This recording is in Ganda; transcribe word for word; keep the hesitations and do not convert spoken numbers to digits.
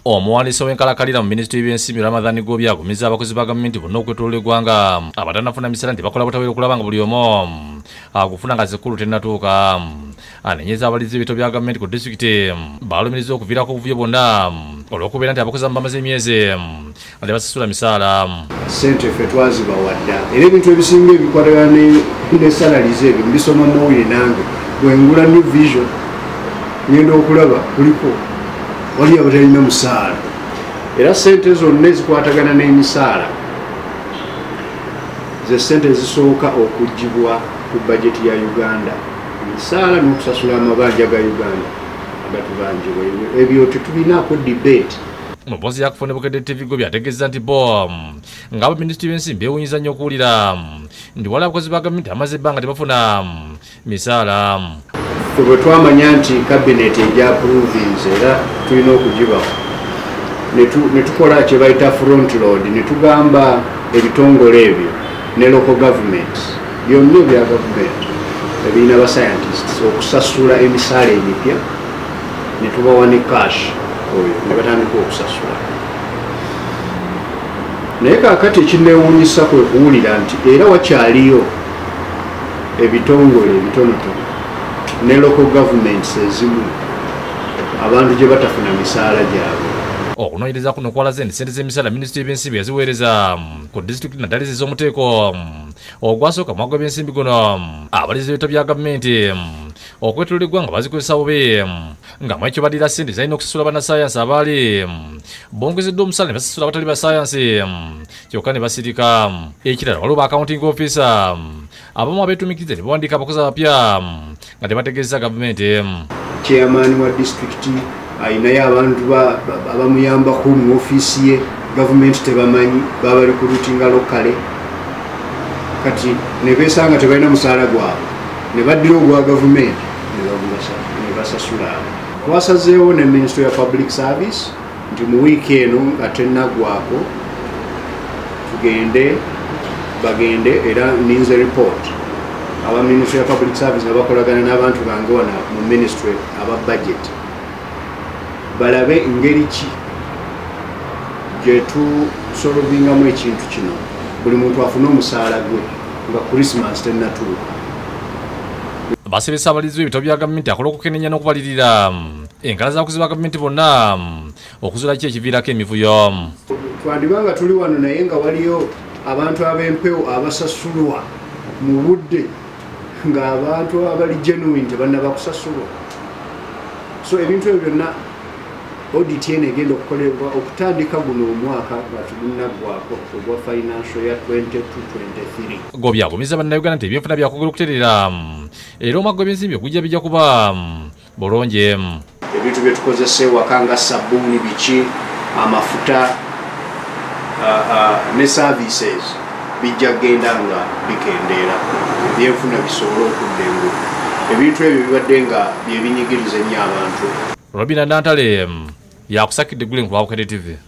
Omuwandiisi w'enkalakalira mu Minisitule y'Ebyensimbi Ramadhan Goobi agumizza abakozi ba gavumenti bonna okwetooloola eggwanga abatanafuna misaala nti bakola butaweera okulaba nga buli omu agufuna nga zikulu tennatuuka. Anenyeza abalirizi b'ebitabo bya gavumenti ku disitulikiti baalumiriza okuviirako obuvuyo bonna olw'okubeera nti abakozi bamaze emyezi nga tebasasula misaala. Ssente ffe twazibawadda era ebintu ebisinga ebikwatagana ne salaries ebyo mbisoma mawulire nange bwengula New Vision ngenda okulaba kuliko wali abatalina musaala era ssente zonna ezikwatagana n'emisaala ze ssente zisooka okugibwa ku bajeti ya Uganda, misaala n'okusasula amabanja ga Uganda agatubanjibwa. Ebyo tetulinaako debate. Mubozi yakufune bukeddetv Goobi ategeeza nti bo ng'aba Minisitule y'Ensimbi beewunyiza nnyo okuwulira ndi waliwo abakozi ba gavumenti amaze ebbanga tebafuna misaala. Bwe twamanya nti kabineti ejja approvinze era tulina okugibaho ne tukola kye bayita front load ne tugamba ebitongole ebyo ne local government byonna ebya gavumenti ebiina ba scientists okusasula emisaala emipya ne tubawa ne cash oyo ne batandika okusasula. Naye kaakati ekineewuunyisa kwe kuwulira nti era wakyaliyo ebitongole ebitonotono ne local governments ezimu abantu gye batafuna misaala gyabwe. Okunoonyereza kuno kwalaze nti ssente z'emisaala Minisitule y'Ebyensimbi yaziweereza ku disitulikiti naddala ez'omuteeko ogwasooka mu mwaka gw'ebyensimbi guno. Abalirizi b'ebitabo bya gavumenti okwetooloola eggwanga bazikozesa bubi nga mwekyo badira ssente zalina okusasula bannassaayansi abaali bongezeddwa omusaala ne basasula abatali bassaayansi kyokka ne basirika. Ekirala waliwo ba accounting officer abamu abeetumikiriza ne bawandiika abakozi abapya nga tebategeeza gavumenti. Chairman wa disitulikiti ayinayo abantu abamuyambako mu ofiisi ye, gavumenti tebamanyi baba recruitinga lokale kati ne beesanga tebalina musaala gwabwe ne baddira ogwa gavumenti ne basasula. Twasazeewo ne Ministry ya Public Service nti mu wiiki eno nga tennaggwako tugende bagende era ninze report aba Ministry ya Public Service nga bakolagana n'abantu bange wana mu ministry aba budget balabe engeri ki gye tusolvingamu ekintu kino buli muntu afuna omusaala gwe nga Christmas tennatuuka. Basibisa abalirizi b'ebitabo bya gavumenti akola okukenneenya n'okubalirira enkala z'abakozi ba gavumenti bonna okuzuula ki ekiviirako emivuyo. Twandibanga tuli wano naye nga waliyo abantu ab'empewo abasasulwa mu budde ng'abantu abali genuine tebannaba kusasulwa. So ebintu ebyo byonna audit eno egenda okukolebwa okutandika guno omwaka nga tugunaggwako ogwa financial ya twenty-two twenty-three. Goobi agumizza bannayuganda nti ebyenfuna byakwogera okutereera era omwaka gw'ebyensimbi ogujja bijja kuba bulungi. Ebintu bye tukozesa ewaka nga sabbuuni biki amafuta ne services bijja kgenda nga bikendeera ebyenfuna bisobole okudda engulu. Ebintu ebyo bibadde nga bye binyigiriza ennyo abantu. Robinah yakusakidde eggulu ku Bukedde T V.